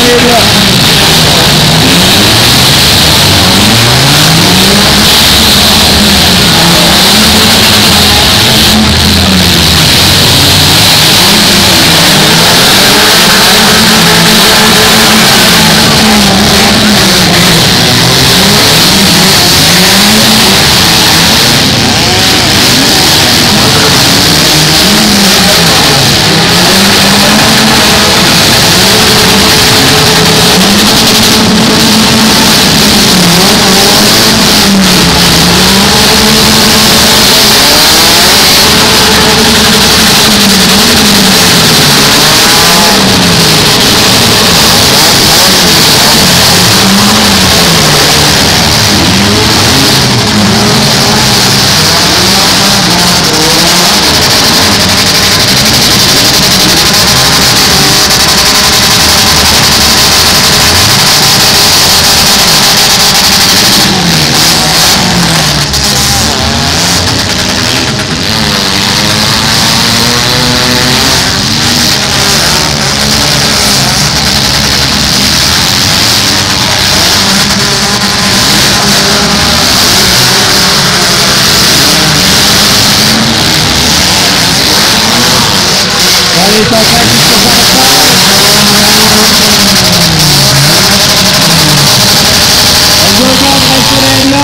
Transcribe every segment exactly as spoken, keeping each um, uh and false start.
disponible. Allez, t'as fait qui se passe. On va voir rester là.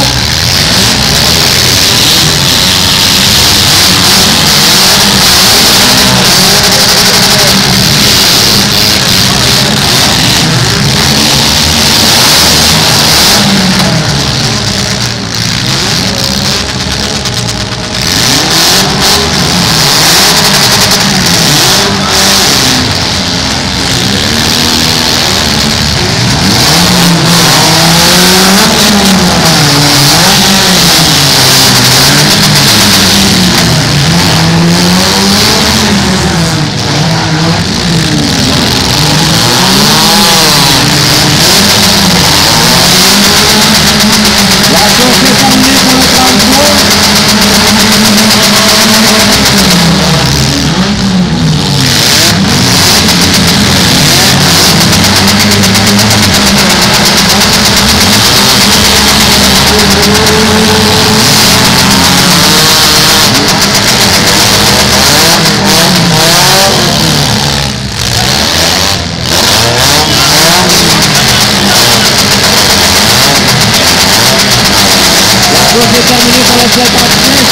course est terminée pour la cinquante-six.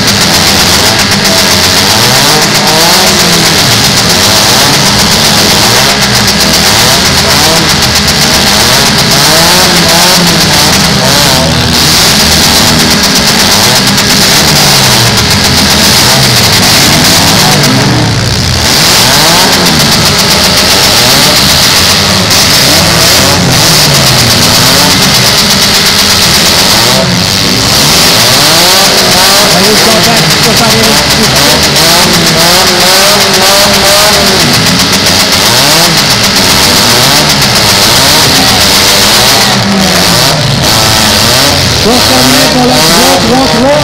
Course terminée pour la trois trois trois.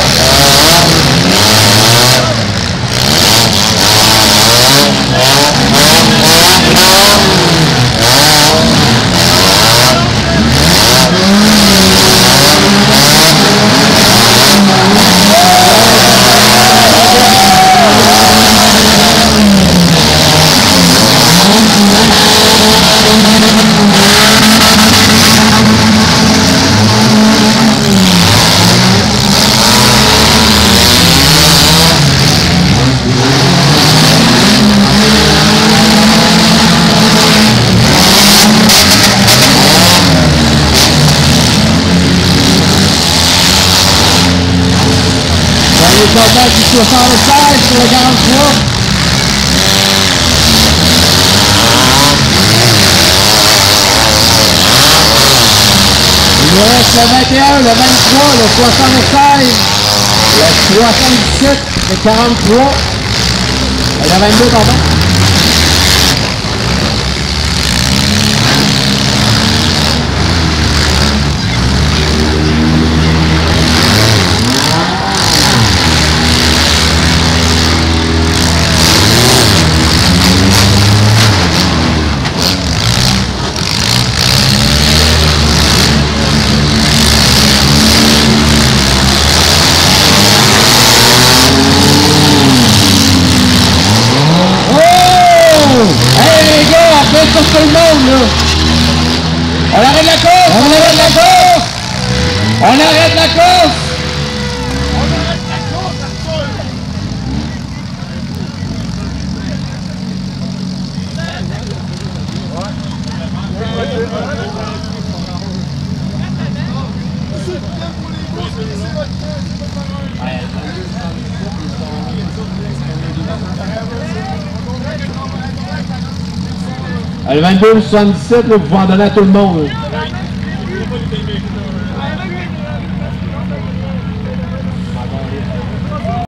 Le combat du soixante-seize sur le quarante-trois. Il nous reste le vingt et un, le vingt-trois, le soixante-seize, le soixante-dix-sept, le quarante-trois et le vingt-deux, pardon. Le vingt-deux soixante-dix-sept, là, vous pouvez en donner à tout le monde. Là.